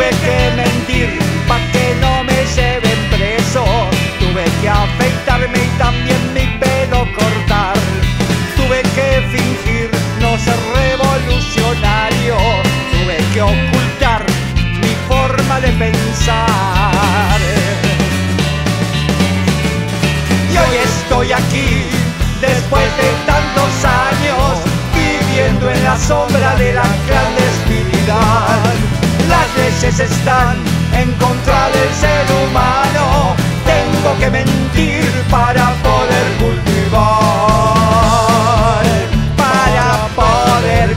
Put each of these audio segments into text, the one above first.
Tuve que mentir pa' que no me lleven preso. Tuve que afeitarme y también mi pelo cortar. Tuve que fingir no ser revolucionario. Tuve que ocultar mi forma de pensar. Y hoy estoy aquí, después de tantos años, viviendo en la sombra de la clandestinidad. Las leyes están en contra del ser humano. Tengo que mentir para poder cultivar, para poder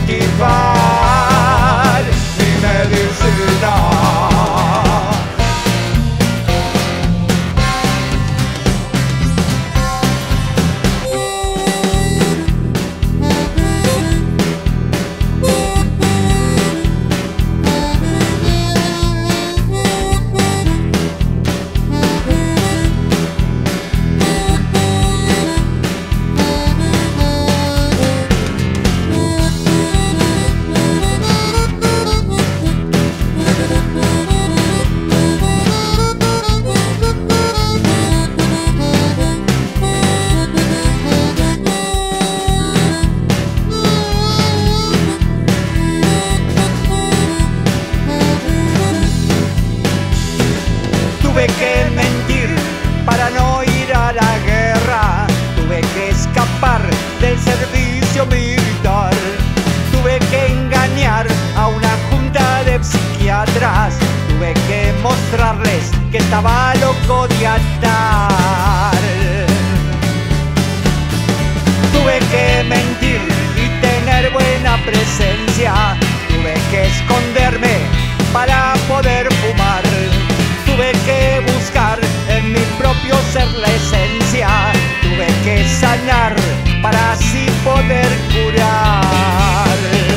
cultivar mi medicina. Tuve que mentir para no ir a la guerra. Tuve que escapar del servicio militar. Tuve que engañar a una junta de psiquiatras. Tuve que mostrarles que estaba loco de atar. Tuve que mentir y tener buena presencia. Tuve que esconderme para poder fumar. Tuve que buscar en mi propio ser la esencia. Tuve que sanar para así poder curar.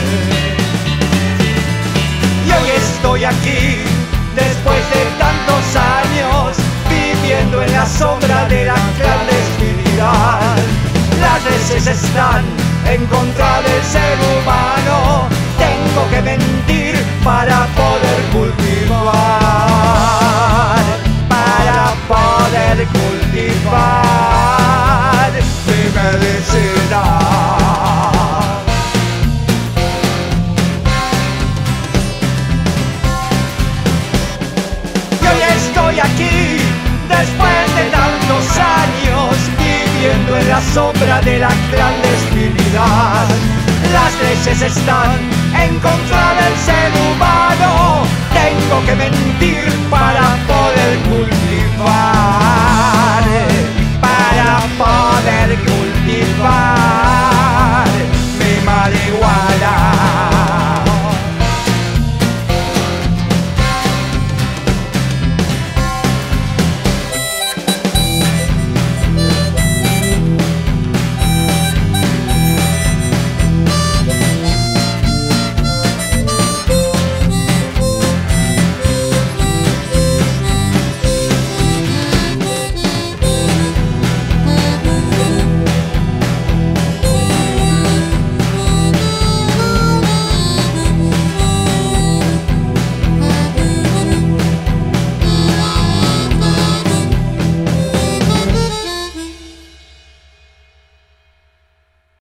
Y hoy estoy aquí, después de tantos años, viviendo en la sombra de la clandestinidad. Las leyes están en contra del ser humano. Tengo que mentir para poder cultivar, para poder cultivar mi medicina. Y hoy estoy aquí, después de tantos años, viviendo en la sombra de la clandestinidad. Las leyes están en contra del ser humano.